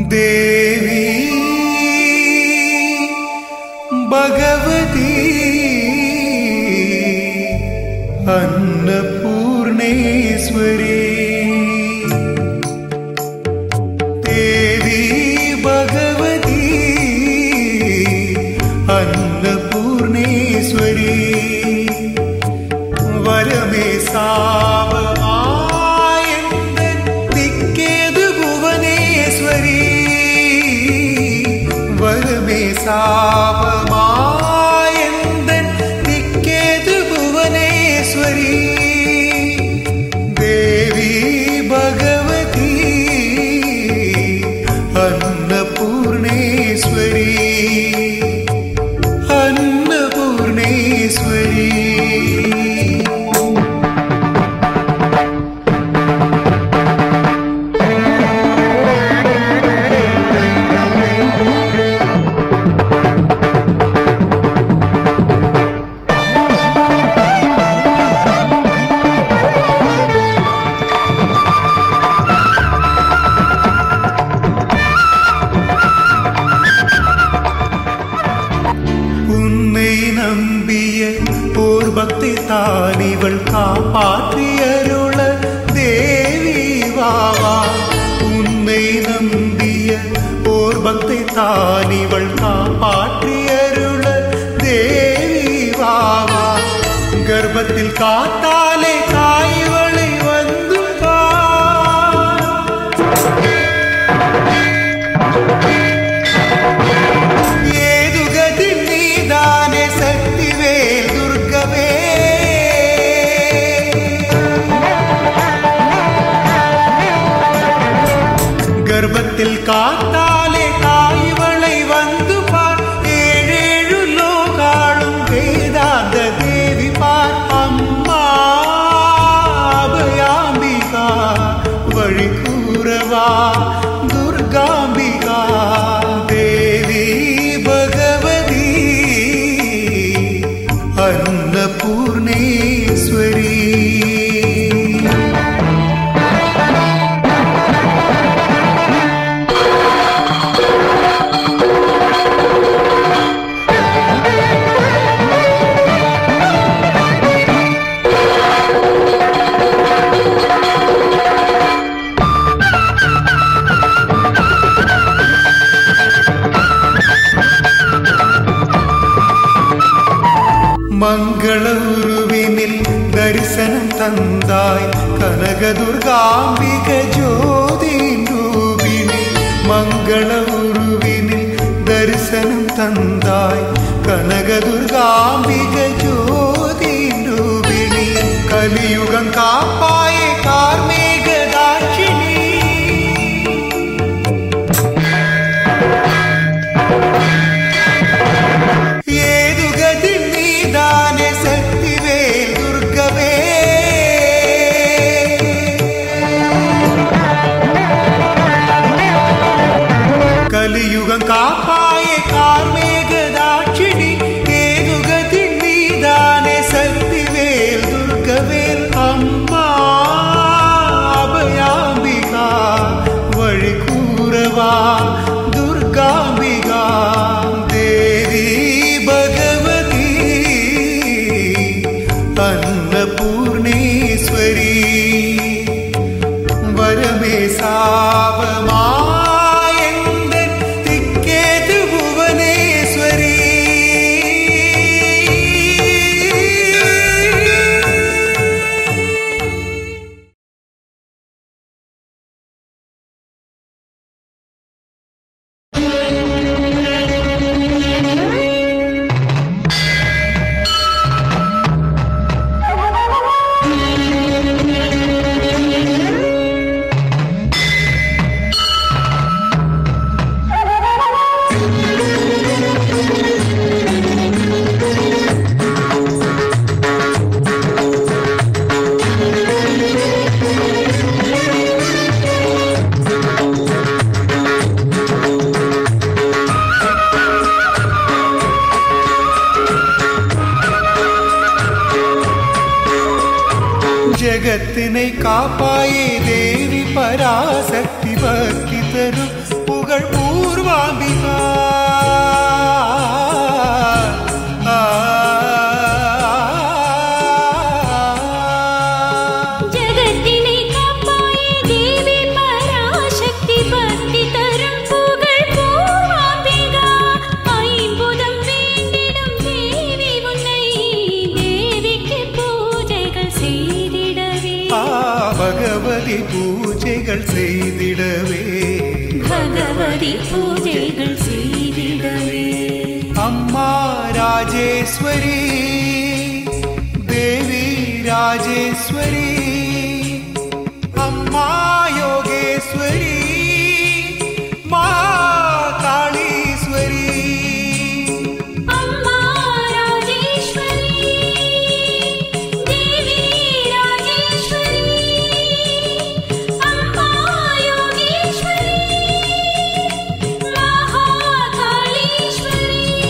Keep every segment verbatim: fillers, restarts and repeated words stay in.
देवी भगवती अन्नपूर्णेश्वरी देवी भगवती अन्नपूर्णेश्वरी वरमे सावमायन्दन दिक्केदु भुवनेश्वरी वरमे सावमायन्दन दिक्केदु भुवनेश्वरी देवी भगवती अन्नपूर्णेश्वरी अन्नपूर्णेश्वरी தானிவள் காப்பாற்றியருள தேவி வாவா உன்னை நம்பிய ஓர் பக்தி தானிவள் காப்பாற்றியருள தேவி வாவா கர்ப்பத்தில் காத்தாலே காய்வளை வந்து ஏதுகதி நீதானே சக்திவேல் துர்க்கவே गर्भத்தில் காத்தாலே காய்வளை வந்து பார் ஏழேழு லோகாளும் வேதாந்த தேவி பார் அம்மா அபயாம்பிகா வழி கூறவா துர்காம்பிகா தேவி பகவதி अन्नपूर्णेश्वरी मंगल उरुविनिल दर्शनम तंदाय कनक दुर्गांबिक ज्योतिन रूपिणी मंगल उरुविनिल दर्शनम तंदाय कनक दुर्गांबिक ज्योतिन रूपिणी कलियुगं कापाये कार्मेघ दाक्षिणी कलियुगं कापाये कार्मेघ दाक्षिणी ஏதுகதி நீதானே சக்திவேல் துர்க்கவேல் அம்மா அபயாம்பிகா வழி கூறவா துர்காம்பிகா தேவி பகவதி अन्नपूर्णेश्वरी वरमे सावमा जगत्तिनै कापाये देवी पराशक्ति भक्ति तरु पुगळ பூஜைகள் செய்திடவே பகவதி பூஜைகள் செய்திடவே அம்மா ராஜேஸ்வரி தேவி ராஜேஸ்வரி அம்மா யோகேஸ்வரி மா காளீஸ்வரி அம்மா ராஜேஸ்வரி தேவி ராஜேஸ்வரி அம்மா யோகேஸ்வரி மகா காளீஸ்வரி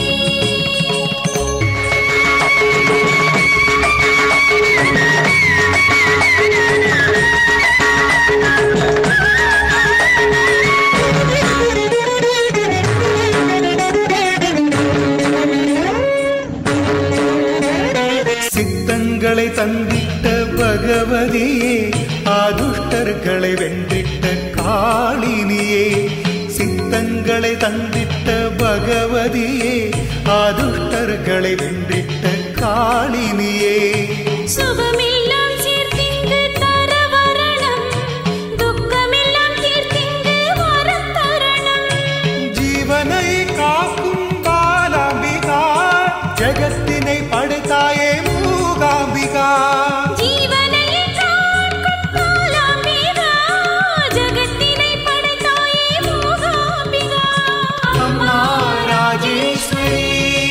சித்தங்களை தந்திட்ட பகவதியே ஆதுஷ்டர்களை வென்றிட்ட காளினியே சித்தங்களை தந்திட்ட பகவதியே ஆதுஷ்டர்களை வென்றிட்ட காளினியே சுகமெல்லாம் சேர்த்திங்கு தர வரணம் துக்கமெல்லாம் தீர்த்திங்கு வரம் தரணம் ஜீவனை காக்கும் பாலாம்பிகா ஜகத்தினை படைத்தாயே மூகாம்பிகா ஜீவனை காக்கும் பாலாம்பிகா ஜகத்தினை படைத்தாயே மூகாம்பிகா அம்மா ராஜேஸ்வரி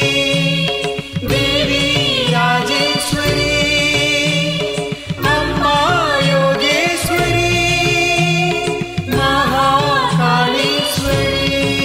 தேவி ராஜேஸ்வரி அம்மா யோகேஸ்வரி மகா காளீஸ்வரி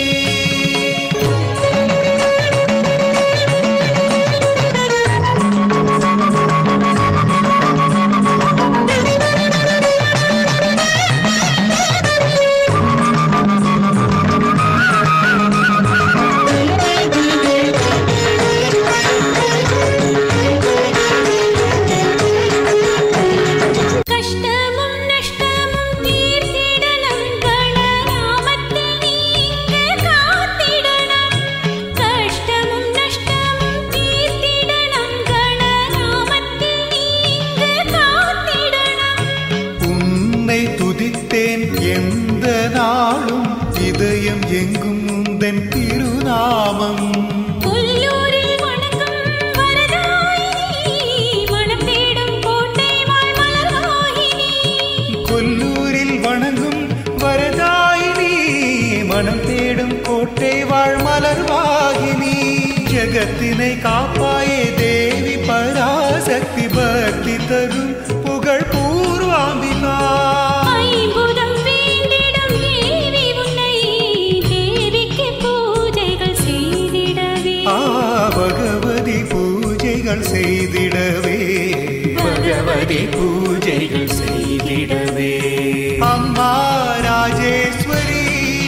கஷ்டமும் நஷ்டமும் தீர்த்திடணும் கணநாமத்தில் நீங்க காத்திடணும் கஷ்டமும் நஷ்டமும் தீர்த்திடணும் கணநாமத்தில் நீங்க காத்திடணும் உன்னை துதித்தேன் எந்த நாளும் இதயம் எங்கும் உந்தன் திருநாமம் புல்லூரில் வணக்கம் வரதாயினி மனம் தேடும் கோட்டை வாழ் மலர்வாகினி கொல்லூரில் வணங்கும் வரதாயினி மனம் தேடும் கோட்டை வாழ் மலர்வாகினி ஜகத்தினை காப்பாயே தேவி பராசக்தி பக்தி தரும் புகழ் பூர்வாம்பிகா ஐம்புதம் வேண்டிடும் தேவி உன்னை தேவிக்கு பூஜைகள் செய்திடவே ஆ பகவதி பூஜைகள் செய்திடவே பகவதி பூஜைகள் செய்திடவே அம்மா ராஜேஸ்வரி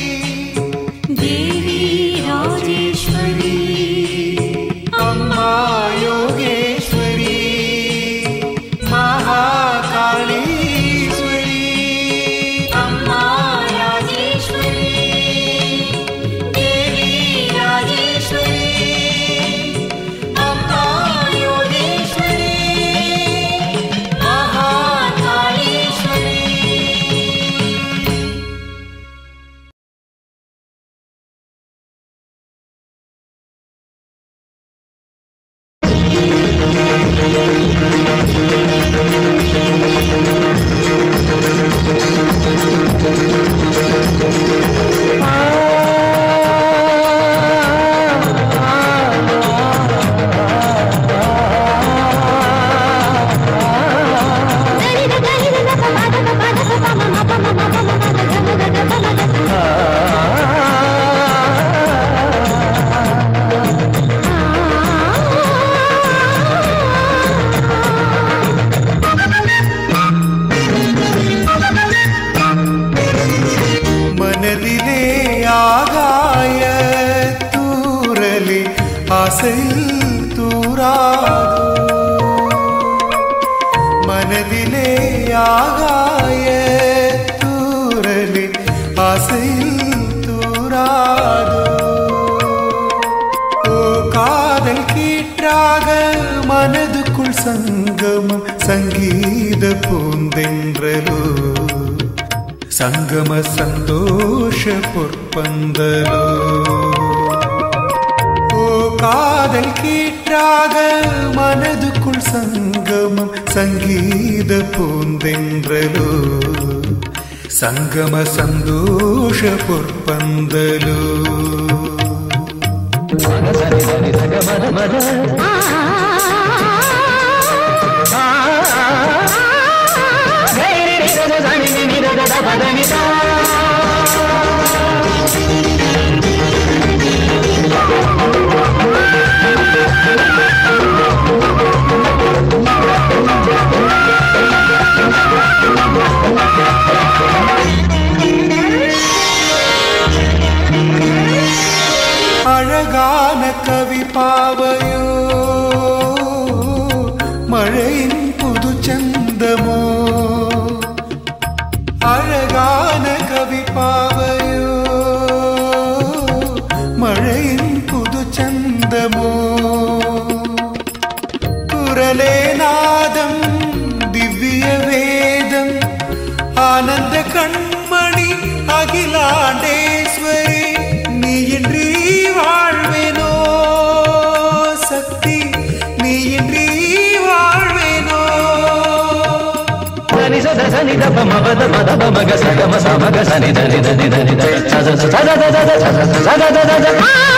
தேவி ராஜேஸ்வரி அம்மா யோகேஸ்வரி மகா காளீஸ்வரி அம்மா ராஜேஸ்வரி தேவி ராஜேஸ்வரி அம்மா யோகேஸ்வரி மகா காளீஸ்வரி மனதிலே ஆகாய தூரலே ஆசையில் தூராதோ மனதிலே ஆகாய தூரலே ஆசையில் தூராதோ ஓ காதல் கீற்றாக மனதுக்குள் சங்கமம் சங்கீத பூந்தென்றலோ சங்கம சந்தோஷ பொற்பந்தலோ. ஓ காதல் கீற்றாக மனதுக்குள் சங்கமம் சங்கீத பூந்தென்றலோ. சங்கம சந்தோஷ பொற்பந்தலோ. அழகான கவி பாவையோ மழையின் புது சந்தமோ. அழகான கவி பாவையோ மழையின் புது சந்தமோ. குரலே நாதம் திவ்ய வேதம் ஆனந்த கண்மணி அகிலாண்டேஸ்வரி. நீ இன்றி வாழ்வேனோ சக்தி, நீ இன்றி வாழ்வேனோ. சனி சத சனி தப மபத மதப மக சகம சமக சனி தனி தனி தனி தனி சத சத சத சத சத சத.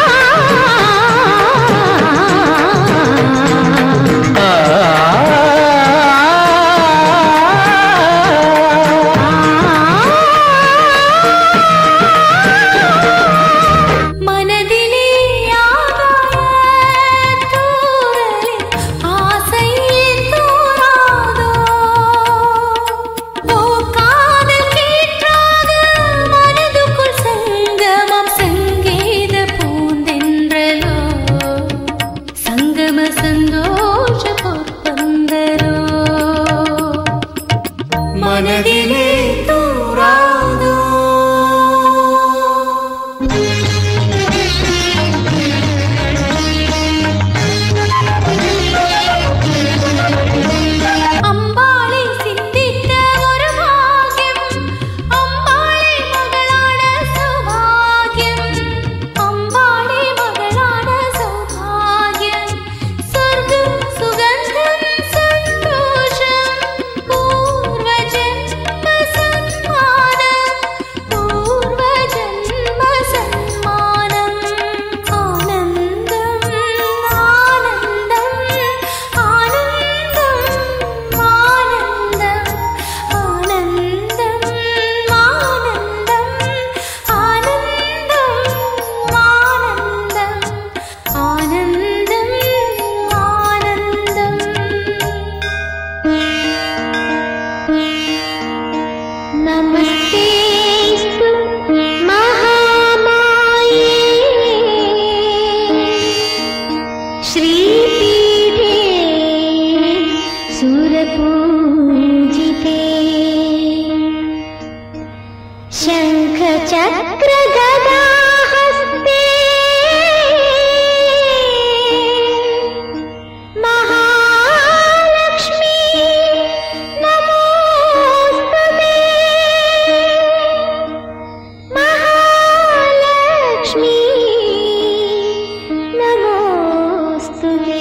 மனதிலே தூராதோ. அம்பாளை சிந்தித்த ஒரு பாக்கியம், அம்பாளை மகளான சௌபாகியம், அம்பாளை மகளான சௌபாகியம். சொர்க்கம் சுகந்தம் சந்தோஷம் பூர்வ ஜன்ம சன்மானம், பூர்வ ஜன்ம சன்மானம். ஆனந்தம் ஆனந்தம் ஆனந்தம் ஆனந்தம் ஆனந்தம் ஆனந்தம் ஆனந்தம் ஆனந்தம் ஆனந்தம் ஆனந்தம். நமஸ்தேஸ்து மகாமாயே ஸ்ரீபீठे सुरपूजिते. शंख चक्र गदा हस्ते महालक्ष्मी नमोस्तुते. महालक्ष्मी नमोस्तुते.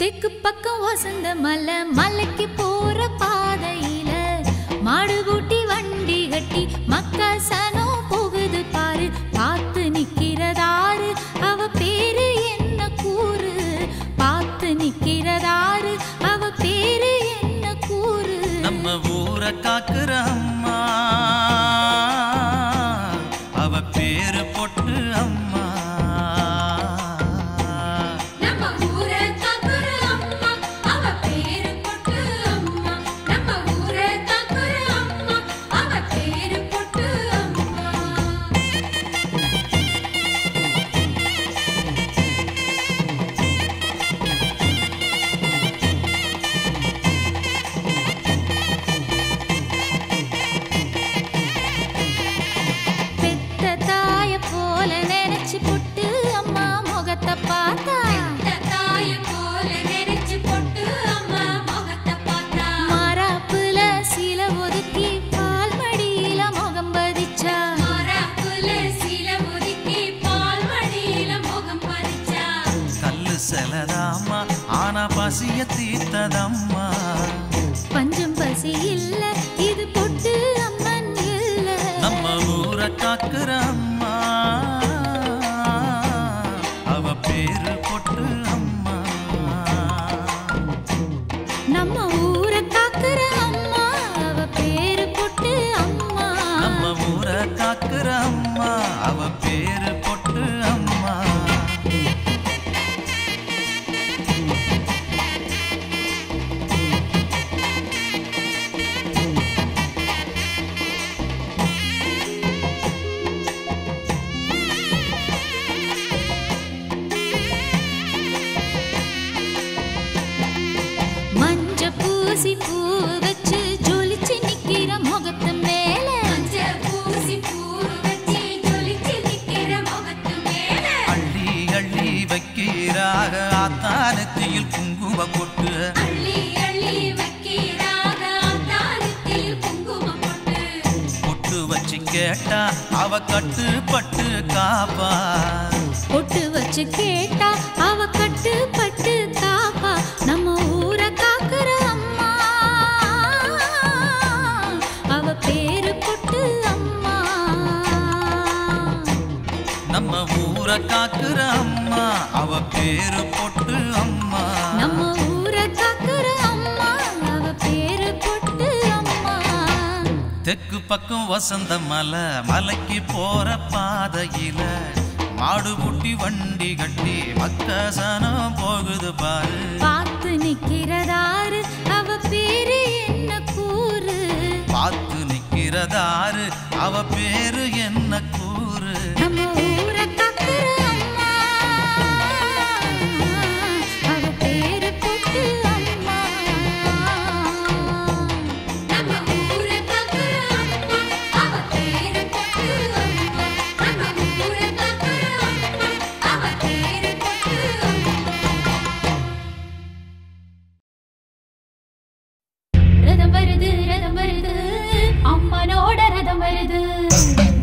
தெற்கு பக்கம் வசந்த மலை மலைக்கு போற பாதையில மாடு கூட்டி வண்டி கட்டி மக்கா சனம் போகுது பாரு. பார்த்து நிக்கிறதாரு அவ பேரு என்ன கூறு. பார்த்து நிக்கிறதாரு அவ பேரு என்ன கூறு. நம்ம ஊரை காக்குற அம்மா அவ பேரு பொட்டு அம்மா. செலதாம்மா ஆனா பசிய தீர்த்ததம்மா. பஞ்சம் பசி இல்ல இது பொட்டு அம்மன் இல்ல. நம்ம ஊரை காக்குற அம்மா அவ பேரு பொட்டு அம்மா. நம்ம ஊரை காக்குற அம்மா அவ பேரு பொட்டு அம்மா. நம்ம ஊரை காக்குற அம்மா அவ பேரு பொட்டு அம்மா. பூசி பூ வச்சு ஜொலிச்சு நிக்கிற முகத்து மேல. பூசி பூ வச்சு ஜொலிச்சு நிக்கிற முகத்து மேல. அள்ளி அள்ளி வைக்கிறாக ஆத்தானத்தில் குங்கும பொட்டு. அள்ளி அள்ளி வைக்கிறாக ஆத்தானத்தில் குங்கும பொட்டு. பொட்டு வச்சு கேட்டா அவ கட்டு பட்டு காப்பா. பொட்டு வச்சு கேட்டா அவ கட்டு பட்டு காப்பா. நம்ம ஊரை காக்குற அம்மா அவ பேரு பொட்டு அம்மா. நம்ம ஊரை காக்குற அம்மா அவ பேரு பொட்டு அம்மா. நம்ம ஊரை காக்குற அம்மா அவ பேரு பொட்டு அம்மா. தெற்கு பக்கம் வசந்த மலை மலைக்கு போற பாதையில மாடு பூட்டி வண்டி கட்டி மக்கசனம் போகுது பாரு. பார்த்து நிக்கிறதாரு அவ பேரு என்ன கூறு. பார்த்து நிக்கிறதாரு அவ பேரு என்ன கூறு. நம்ம ஊரை காக்குற அம்மா அவ பேரு பொட்டு அம்மா. நம்ம ஊரை காக்குற அம்மா அவ பேரு பொட்டு அம்மா. நம்ம ஊரை காக்குற அம்மா அவ பேரு பொட்டு அம்மா. ரதம் வருது ரதம் வருது அம்மனோட ரதம் வருது.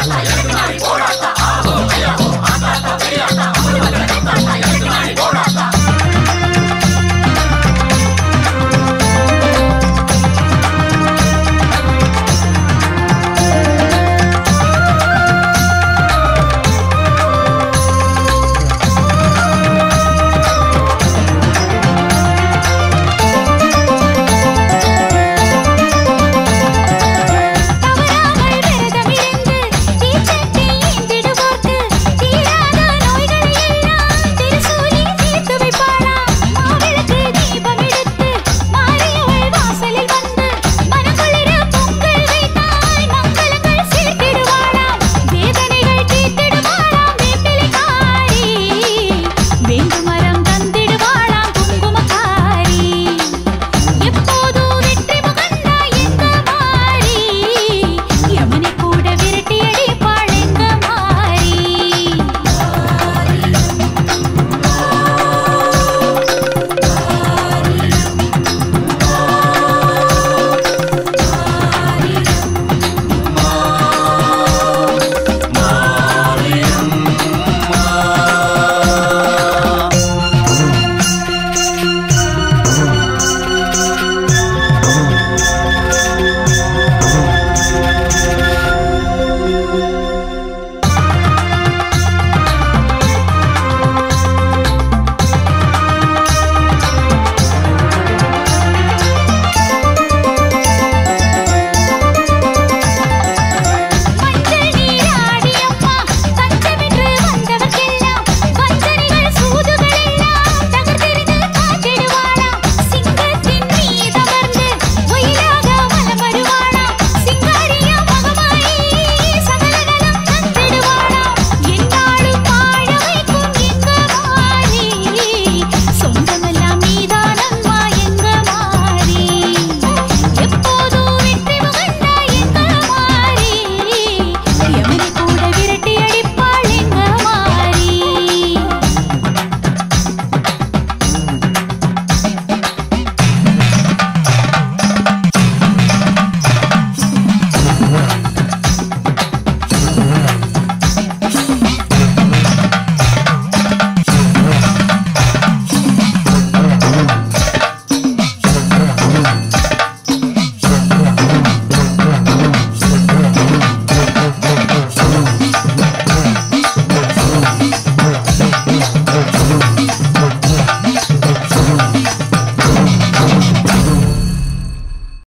சலயா